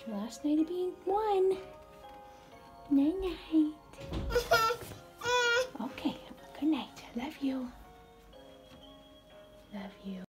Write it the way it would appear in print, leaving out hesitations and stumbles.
Your last night of being one. Night night. Okay, good night. Love you. Love you.